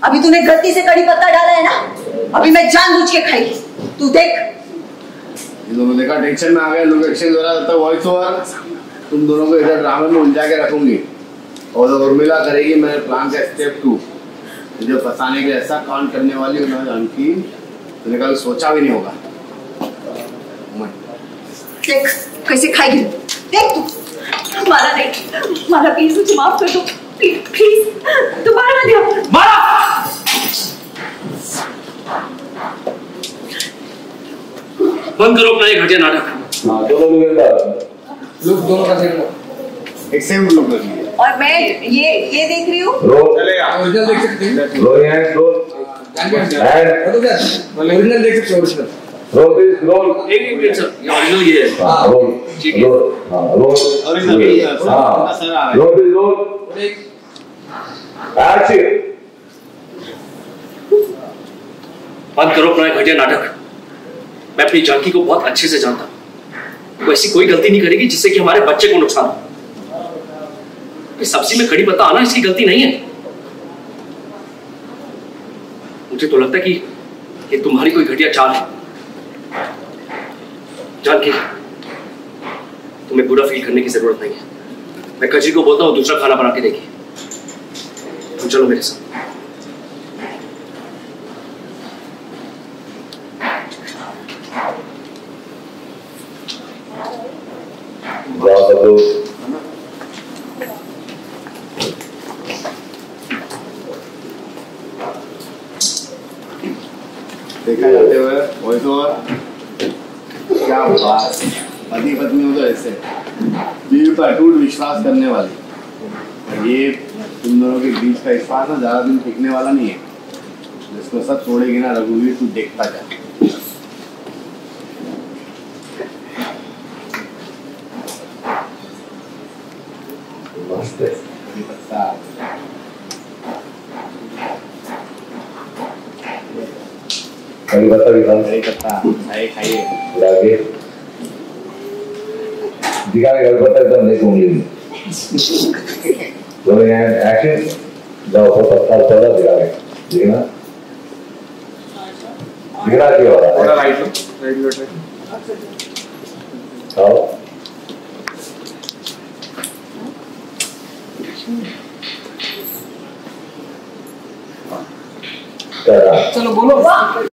अभी तूने गलती से कड़ी पत्ता डाला है ना, अभी मैं जानबूझ के खाई। तू देख। ये दोनों देखा टेंशन में आ गए, लोग एक्शन हो रहा था, वॉइस ओवर। तुम दोनों को इधर ड्रामे में उलझा के रखूंगी और उर्मिला करेगी मेरे प्लान का स्टेप 2। मुझे फंसाने के ऐसा कांड करने वाली हूँ ना जानकी, तूने कभी सोचा भी नहीं होगा। देख कैसे खाएगी, देख तू। मारा नहीं, मारा प्लीज, मुझे माफ कर दो प्लीज, दोबारा मत दियो। मारा। बंद करो अपना ये घटिया नाटक। हाँ दोनों लोग दोनों का सेट एक सेम लुक लगी। और मैं ये देख रही हूँ। चलेगा। ओरिजिनल देख सकते हैं। रोल एंड रोल ओरिजिनल देख सकते हैं। ओरिजिनल रोल एक मिनट सर, ये ओरिजिनल ये है। हाँ रोल ठीक है। Roll original. हाँ रोल एक्शन। बंद करो अपना घटिया नाटक। मैं अपनी जानकी को बहुत अच्छे से जानता हूँ, वो ऐसी कोई गलती नहीं करेगी जिससे कि हमारे बच्चे को नुकसान हो। सब्जी में कड़ी पत्ता आना इसकी गलती नहीं है। मुझे तो लगता है कि ये तुम्हारी कोई घटिया चाल है। जानकी, तुम्हें बुरा फील करने की जरूरत नहीं है। मैं कजरी को बोलता हूँ दूसरा खाना बना के देगी। तुम चलो मेरे साथ। देखा जाते हुए वॉइस ओवर। क्या बात, पति पत्नी हो तो ऐसे बीवी पर अटूट विश्वास करने वाली। और ये तुम दोनों के बीच का विश्वास ना ज्यादा दिन टिकने वाला नहीं है। जिसको सब छोड़ेगी ना रघुवीर, तू देखता जा। कड़ी पत्ता भी खाओ। कड़ी पत्ता खाइए। लाके दिखाने कड़ी पत्ता एकदम नहीं सूंघेगी। Rolling and action. जाओ तो पत्ता पड़ा दिखाने, देखना दिखना क्या हो रहा है। राइट खाओ। चलो बोलो।